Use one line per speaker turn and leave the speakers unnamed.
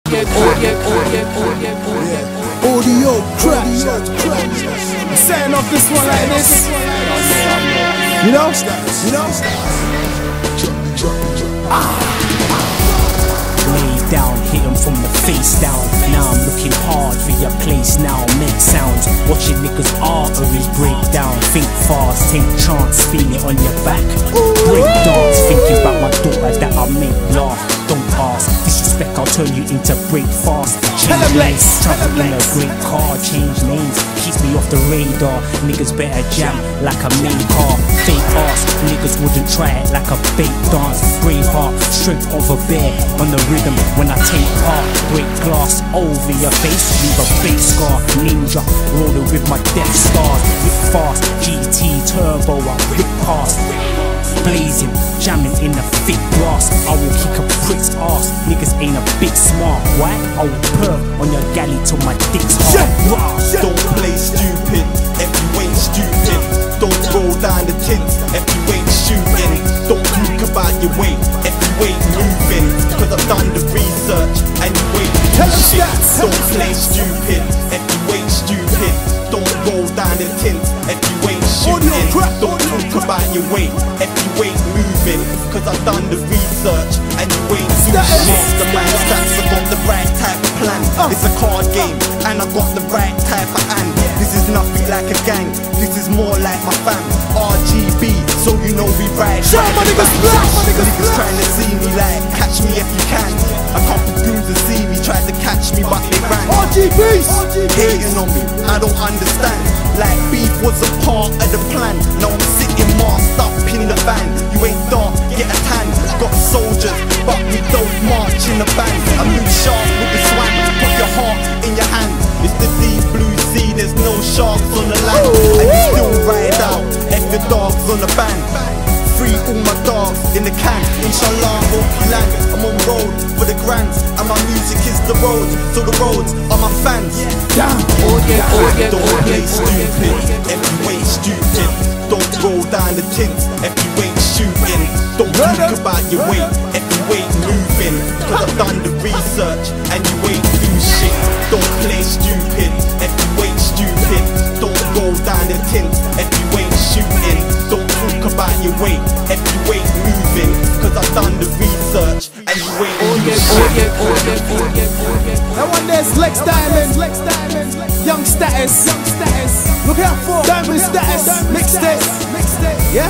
Audio crash. Setting off this one like this. You know?
Laid down, hit him from the face down. Now I'm looking hard for your place now. Make sounds, watching niggas' arteries break down. Think fast, take chance, feel it on your back. Break dance, thinking about my daughter that I make laugh. Don't ask, disrespect, I'll turn you into break fast. Change lanes, travel in a great car, change lanes, keeps me off the radar. Niggas better jam like a main car. Fake ass, niggas wouldn't try it like a fake dance. Brave heart, strength of a bear on the rhythm when I take part. Break glass over your face, leave a face scar. Ninja, rolling with my Death Stars. Whip fast, GT turbo, I rip past. Blazing, jamming in the thick grass. I will kick a prick's ass. Niggas ain't a bit smart. Why? I will perk on your galley till my dick's hard.
Don't play stupid if you ain't stupid. Don't roll down the tints if you ain't shooting. Don't talk about your weight if you ain't moving. Cause I've done the research and you ain't doing shit. Don't play stupid if you ain't stupid. Don't roll down the tints if you ain't shooting. Don't talk about your weight if you ain't moving. Cause I've done the research and you ain't doing shit. The man stats, I got the right type of plan. It's a card game and I got the right type of hand. This is nothing like a gang, this is more like my fam. RGB, so you know we ride. Niggas trying to see me like, catch me if you can. A couple goons that see me tried to catch me but they ran.
RGBs
hating on me, I don't understand. Like beef was a part of the plan. Now I'm sitting masked up in the van. You ain't dark, get a tan. Got soldiers, but we don't march in the band. I move sharp with the swag, put your heart in your hand. It's the deep blue sea, there's no sharks on the land. And you still ride out if your dog's on the band. Free all my dogs in the can, inshallah, hope you land. I'm on road for the grands, and my music is the road, so the roads are my fans. Don't play stupid if you ain't stupid. Don't roll down the tints if you ain't shooting. Don't talk about your weight if you ain't moving. Cause I've done the research and you ain't do shit. Don't play stupid if you ain't stupid. Don't roll down the tints if you ain't shooting. Don't talk about your weight if you ain't moving. Cause I've done the research and you ain't do shit.
That one there's Legz Diamond, Young Status. Look out for Diamond Status, mixtape. Yeah?